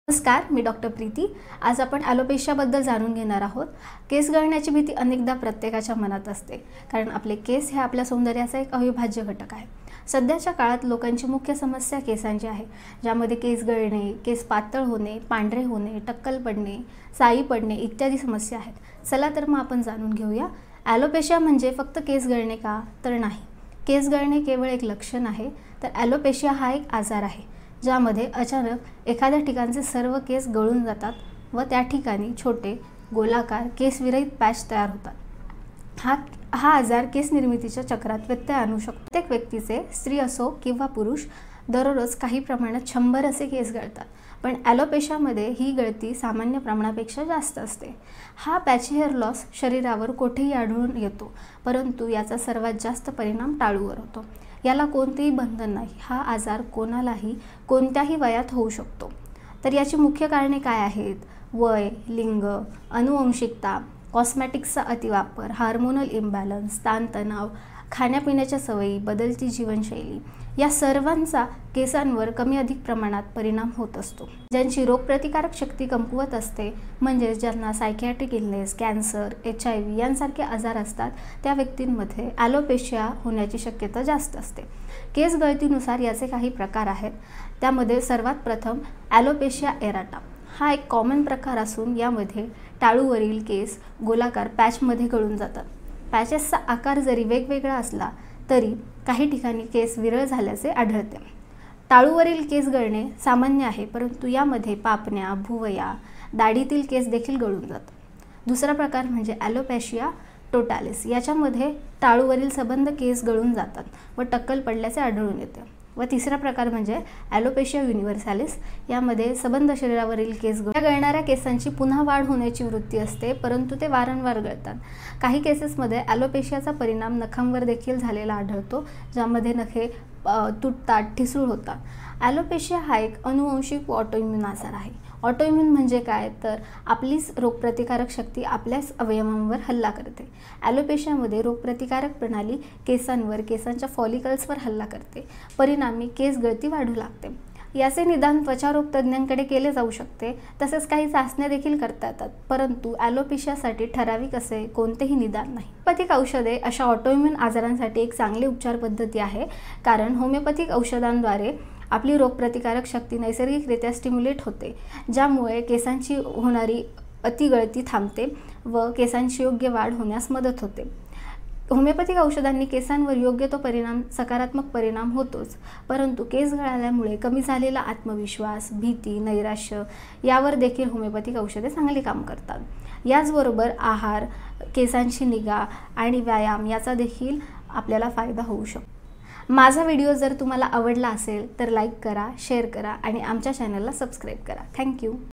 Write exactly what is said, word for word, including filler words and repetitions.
नमस्कार, मी डॉक्टर प्रीती। आज आपण ॲलोपेशियाबद्दल जाणून घेणार आहोत। केस गळण्याची भीती अनेकदा प्रत्येकाच्या मनात असते, कारण आपले केस हे आपल्या सौंदर्याचा एक अविभाज्य घटक आहे। सध्याच्या काळात लोकांची मुख्य समस्या केसांची आहे, ज्यामध्ये केस गळणे, केस पातळ होणे, पांढरे होणे, टक्कल पडणे, साई पडणे इत्यादी समस्या आहेत। चला तर मग आपण जाणून घेऊया, ॲलोपेशिया म्हणजे फक्त केस गळणे का? तर नाही, केस गळणे केवळ एक लक्षण आहे, तर ॲलोपेशिया हा एक आजार आहे, ज्यामध्ये अचानक एखाद्या ठिकाणचे सर्व केस गळून जातात व त्या ठिकाणी छोटे गोलाकार केसविरहित पॅच तयार होतात। हा हा आजार केस निर्मितीच्या चक्रात व्यत्यय आणू शकतो। प्रत्येक व्यक्तीचे, स्त्री असो किंवा पुरुष, दररोज काही प्रमाणात शंभर असे केस गळतात, पण ॲलोपेशियामध्ये ही गळती सामान्य प्रमाणापेक्षा जास्त असते। हा पॅची हेअर लॉस शरीरावर कोठेही आढळून येतो, परंतु याचा सर्वात जास्त परिणाम टाळूवर होतो। याला कोणतेही बंधन नाही, हा आजार कोणालाही कोणत्याही वयात होऊ शकतो। तर याची मुख्य कारणे काय आहेत? वय, लिंग, अनुवंशिकता, कॉस्मेटिक्सचा अतिवापर, हार्मोनल इम्बॅलन्स, ताणतणाव, खाण्यापिण्याच्या सवयी, बदलती जीवनशैली या सर्वांचा केसांवर कमी अधिक प्रमाणात परिणाम होत असतो। ज्यांची रोगप्रतिकारक शक्ती कमकुवत असते, म्हणजे ज्यांना psychiatric illness, cancer, H I V यांसारखे आजार असतात, त्या व्यक्तींमध्ये ॲलोपेशिया होण्याची शक्यता जास्त असते। केस गळतीनुसार याचे काही प्रकार आहेत। त्यामध्ये सर्वात प्रथम ॲलोपेशिया एराटा हा एक कॉमन प्रकार असून यामध्ये टाळूवरील केस गोलाकार पॅचमध्ये गळून जातात। पॅचेसचा आकार जरी वेगवेगळा असला तरी काही ठिकाणी केस विरळ झाल्याचे आढळते। टाळूवरील केस गळणे सामान्य आहे, परंतु यामध्ये पापण्या, भुवया, दाढीतील केस देखील गळून जातात। दुसरा प्रकार म्हणजे ॲलोपेशिया टोटॅलिस, याच्यामध्ये टाळूवरील सबंध केस गळून जातात व टक्कल पडल्याचे आढळून येते। व तिसरा प्रकार म्हणजे ॲलोपेशिया युनिव्हर्सॅलिस, यामध्ये सबंध शरीरावरील केस गळ गळणाऱ्या केसांची पुन्हा वाढ होण्याची वृत्ती असते, परंतु ते वारंवार गळतात। काही केसेसमध्ये ॲलोपेशियाचा परिणाम नखांवर देखील झालेला आढळतो, ज्यामध्ये नखे तुटतात, ठिसूळ होतात। ॲलोपेशिया हा एक अनुवंशिक ऑटोइम्यून आजार आहे। ऑटोइम्यून म्हणजे काय? तर आपलीच रोगप्रतिकारक शक्ती आपल्याच अवयवांवर हल्ला करते। ॲलोपेशियामध्ये रोगप्रतिकारक प्रणाली केसांवर, केसांच्या फॉलिकल्सवर हल्ला करते, परिणामी केस गळती वाढू लागते। याचे निदान त्वचारोग तज्ज्ञांकडे केले जाऊ शकते, तसेच काही चाचण्या देखील करता येतात, परंतु ॲलोपेशियासाठी ठराविक असे कोणतेही निदान नाही। होमिओपॅथिक औषधे अशा ऑटोइम्यून आजारांसाठी एक चांगली उपचार पद्धती आहे, कारण होमिओपॅथिक औषधांद्वारे आपली रोगप्रतिकारक शक्ती नैसर्गिकरित्या स्टिम्युलेट होते, ज्यामुळे केसांची होणारी अतिगळती थांबते व केसांची योग्य वाढ होण्यास मदत होते। होमिओपॅथिक औषधांनी केसांवर योग्य तो परिणाम, सकारात्मक परिणाम होतोच, परंतु केस गळाल्यामुळे कमी झालेला आत्मविश्वास, भीती, नैराश्य यावर देखील होमिओपॅथिक औषधे चांगले काम करतात। याचबरोबर आहार, केसांची निगा आणि व्यायाम याचा देखील आपल्याला फायदा होऊ शकतो। माझा व्हिडिओ जर तुम्हाला आवडला असेल तर लाईक करा, शेअर करा आणि आमच्या चॅनलला सबस्क्राईब करा। थँक्यू।